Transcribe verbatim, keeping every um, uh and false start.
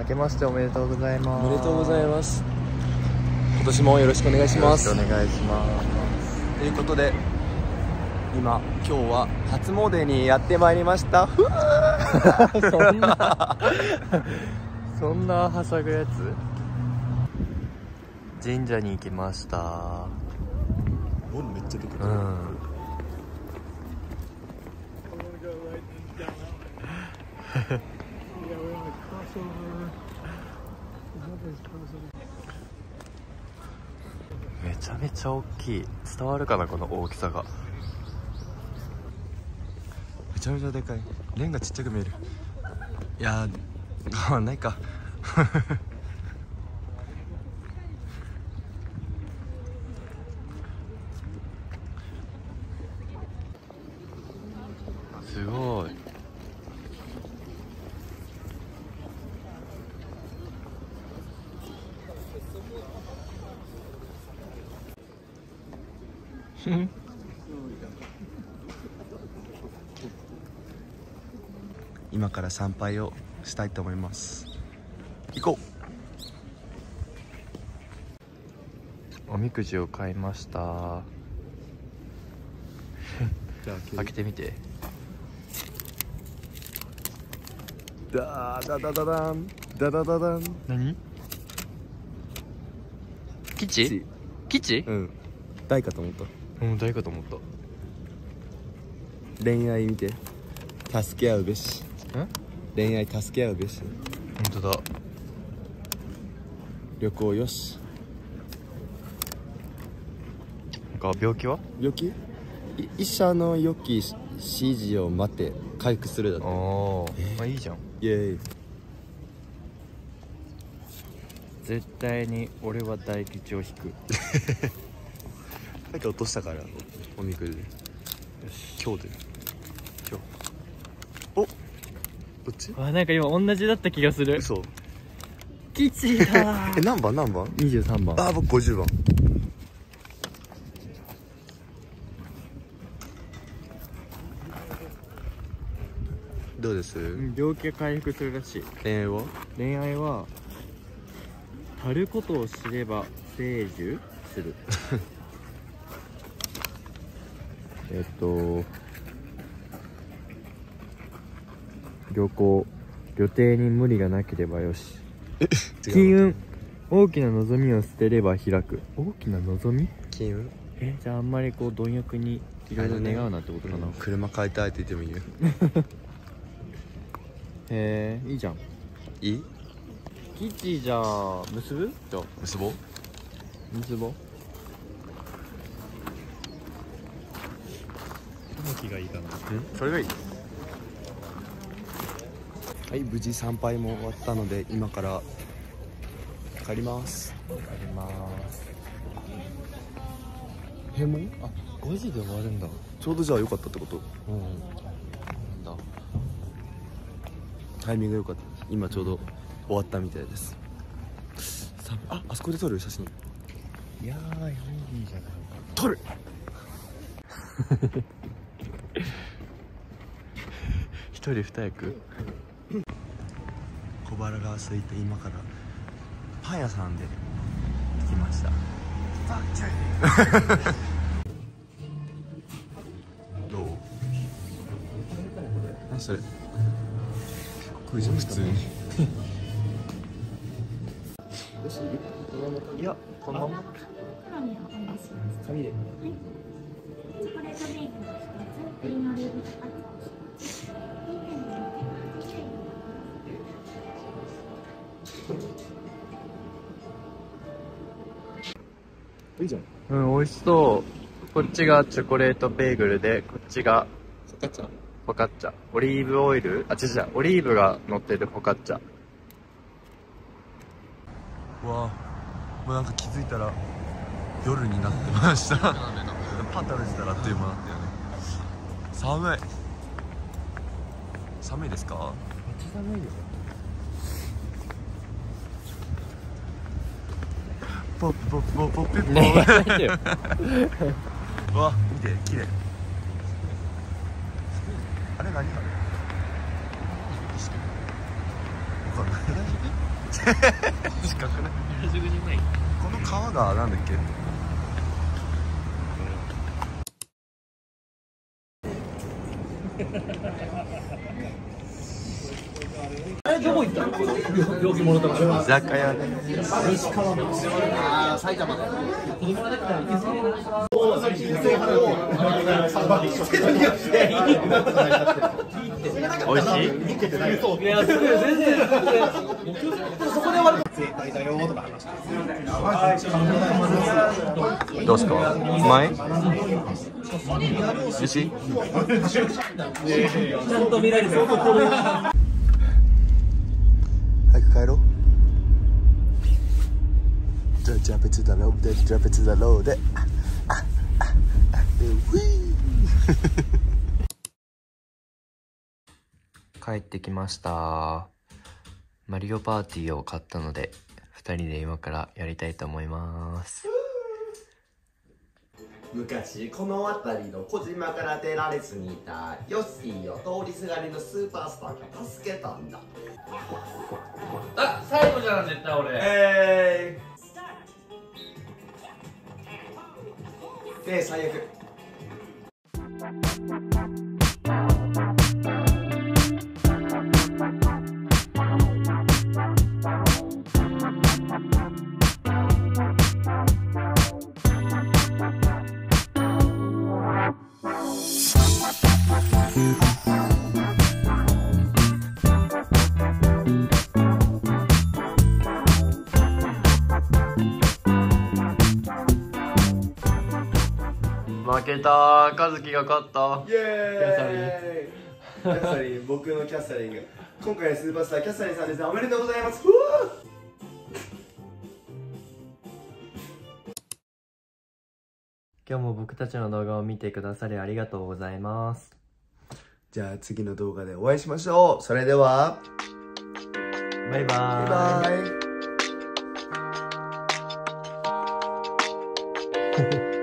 明けましておめでとうございます。 おめでとうございます。今年もよろしくお願いします。 よろしくお願いします。 ということで今今日は初詣にやってまいりました。ふーそんなそんなはしゃぐやつ。神社に行きました。 門めっちゃ出てくる。 うん。めちゃめちゃ大きい。伝わるかなこの大きさが。 めちゃめちゃでかい。レンガちっちゃく見える。いやー変わんないか。 すごい。 今から参拝をしたいと思います。行こおみくじを買いました。開けてみて。 ダーダダダダンダダダダン。 何？基地？基地？ うん。大かと思った。 うん、大かと思った。 恋愛見て。助け合うべし。 ん？ 恋愛助け合うべし。 本当だ。 旅行よし。 なんか病気は？ 病気？医者の良き指示を待って回復するだって。 ああ、まあいいじゃん。 イエーイ。 絶対に俺は大吉を引く。 さっき落としたからおみくじで。よし。今日で。今日。お。どっち？ あ、なんか今同じだった気がする。 嘘。 吉だ。 え、何番何番？ にじゅうさんばん。 あ、僕ごじゅうばん。どうです？ 病気が回復するらしい。 恋愛は？ 恋愛は足ることを知れば成就する。えっと旅行予定に無理がなければよし。金運大きな望みを捨てれば開く。大きな望み？ 金運？ え、じゃああんまりこう貪欲にいろいろ願うなってことかな。 うん、車買いたいって言ってもいいよ。 へえ、いいじゃん。 いい？ 吉じゃあ結ぶ？じゃあ結ぼう。 結ぼう。どの木がいいかな。 え、それがいい。はい、無事参拝も終わったので今から帰ります。 帰ります。 閉門？ あ、ごじで終わるんだ。 ちょうどじゃあ良かったってこと？ うん。なんだ。 タイミング良かった。今ちょうど終わったみたいです。あ、あそこで撮る写真。 いやー、いいじゃないか。 撮る。 一人二役。 小腹が空いて今からパン屋さんで来ました。どう？何それ？食いじゃん普通に。いや、このまま紙で。 チョコレートベーグルの一つ、グリーンオリーブチョコ。 いいじゃん。 うん、美味しそう。こっちがチョコレートベーグルで、こっちがフォカッチャ。 フォカッチャ。オリーブオイル、あ、違う違う、オリーブが乗ってるフォカッチャ。 うわあ、もうなんか気づいたら夜になってました。パン食べてたらあっという間だったよね。寒い。寒いですか？ めっちゃ寒いよ。 ポップポップポップポップポップ。 ねえ、やめてよ。 うわ、見て、綺麗。あれ何あれ？わかんない。 近くない？ 原宿じゃない。 この川がなんだっけ？ あれどこ行ったの？病気もらったの。 居酒屋で。 西川の。ああ、埼玉で。子供ができたら行けそうやな。 美味しい？ いや、すごい、全然。そこで終わる。正解だよとか話して。 どうすか？うまい？美味しい？ ちゃんと見られてる。 早く帰ろう。じゃあジャンプツだろうで、ジャンプツだろうで。 帰ってきました。マリオパーティーを買ったのでふたりで今からやりたいと思います。 昔この辺りの小島から出られずにいたヨッシーを通りすがりのスーパースターが助けたんだ。 あ、最後じゃん絶対俺。 えー、で最悪。 負けたー、和樹が勝った。 イエーイ。キャサリン、僕のキャサリンが今回のスーパースターキャサリンさんです。おめでとうございます。 今日も僕たちの動画を見てくださりありがとうございます。 じゃあ次の動画でお会いしましょう。それではバイバーイ。 バイバイ。